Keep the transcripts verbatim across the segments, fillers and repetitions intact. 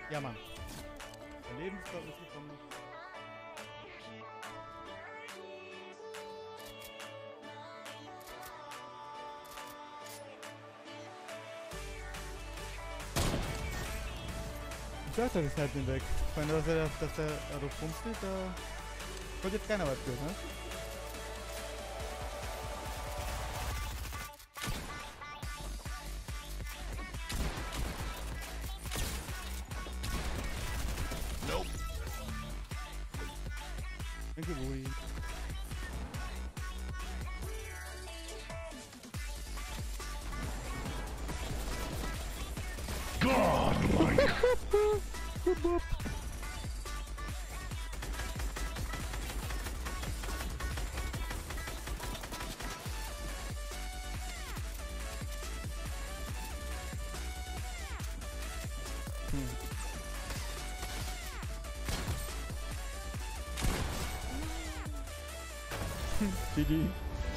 Ja, Mann. Der Lebensgott ist gekommen. Ich sag doch, ist halt nicht weg. Ich meine, dass er, dass der da drauf rumsteht, da kommt jetzt keiner was für, ne? Nope. Danke, Bui. Godlike. G G.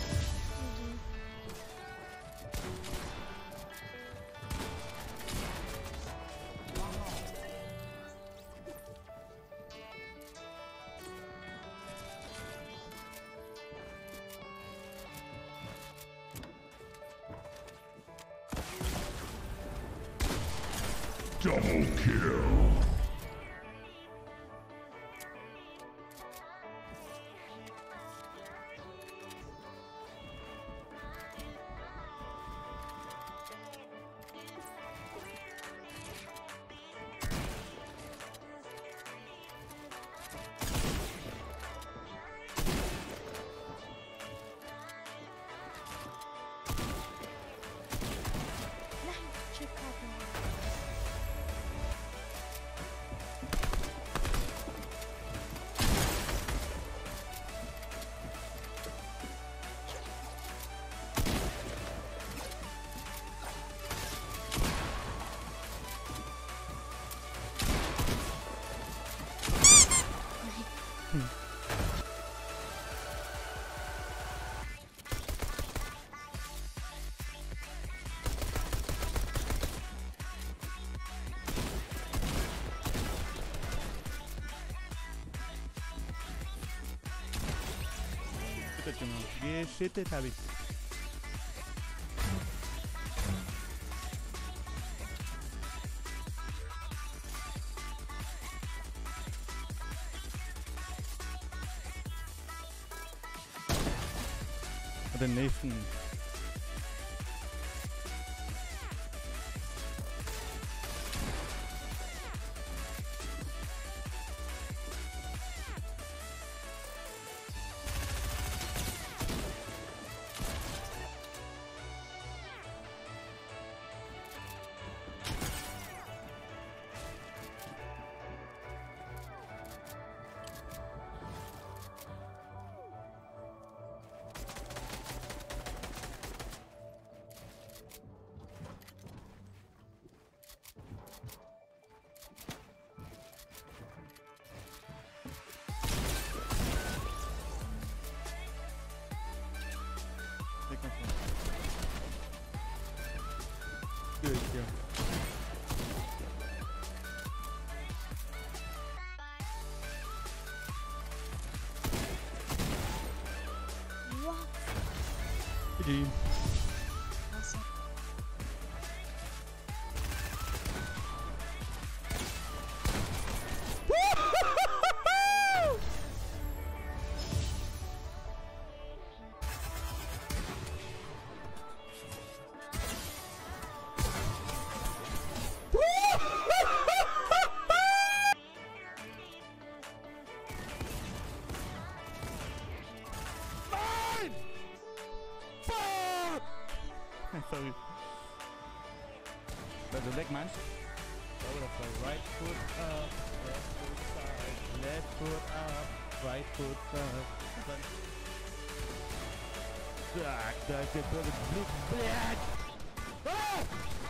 Double kill. Geschüttet habe ich. Den nächsten. Durch, ja. What? Bitte. Was? Sorry. Also weg meinst du? Oh, das war right foot up, left foot side, left foot up, right foot side. Zack, da ist der Bürger Blut. Ah!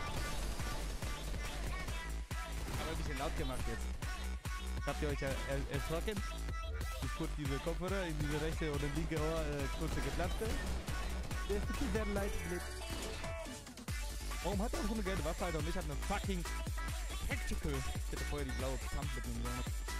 Aber ein bisschen laut gemacht jetzt. Habt ihr euch er er erschrocken? Ich kurz diese Kopfhörer in diese rechte oder linke Ohr äh, kurze geplatzte. Der ist wirklich sehr leid. Warum hat er auch so eine gelbe Waffe, Alter, und ich hab eine fucking Tactical. Ich hätte vorher die blaue Pump mitnehmen sollen.